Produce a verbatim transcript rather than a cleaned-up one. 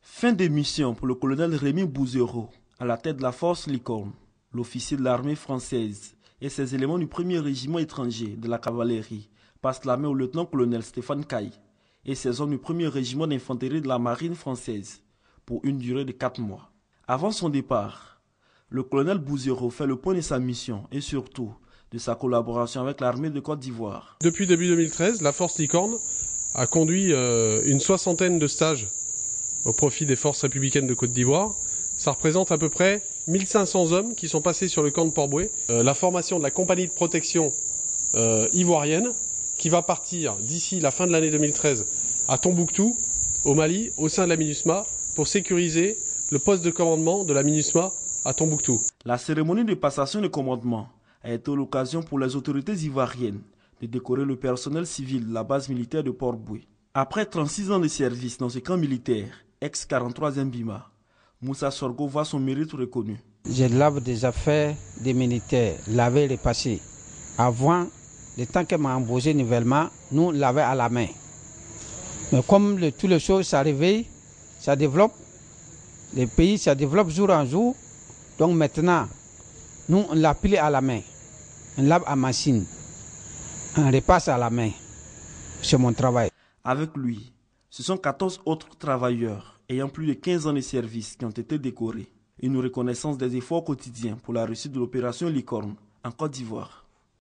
Fin d'émission pour le colonel Rémy Bouzereau, à la tête de la force Licorne, l'officier de l'armée française et ses éléments du premier régiment étranger de la cavalerie passent la main au lieutenant-colonel Stéphane Caille et ses hommes du premier régiment d'infanterie de la marine française pour une durée de quatre mois. Avant son départ, le colonel Bouzereau fait le point de sa mission et surtout de sa collaboration avec l'armée de Côte d'Ivoire. Depuis début deux mille treize, la force Licorne a conduit euh, une soixantaine de stages au profit des forces républicaines de Côte d'Ivoire. Ça représente à peu près mille cinq cents hommes qui sont passés sur le camp de Port-Bouët. Euh, la formation de la compagnie de protection euh, ivoirienne qui va partir d'ici la fin de l'année deux mille treize à Tombouctou, au Mali, au sein de la MINUSMA, pour sécuriser le poste de commandement de la MINUSMA à Tombouctou. La cérémonie de passation de commandement a été l'occasion pour les autorités ivoiriennes de décorer le personnel civil de la base militaire de Port-Bouët. Après trente-six ans de service dans ce camp militaire, ex quarante-troisième Bima, Moussa Sorgo voit son mérite reconnu. Je lave des affaires des militaires, laver les passés. Avant, le temps qu'elle m'a embauché nouvellement, nous lavait à la main. Mais comme le, toutes les choses s'arrivent, ça développe, les pays ça développe jour en jour. Donc maintenant, nous on l'a pilé à la main, on lave à machine, on repasse à la main. C'est mon travail. Avec lui, ce sont quatorze autres travailleurs ayant plus de quinze ans de service qui ont été décorés. Une reconnaissance des efforts quotidiens pour la réussite de l'opération Licorne en Côte d'Ivoire.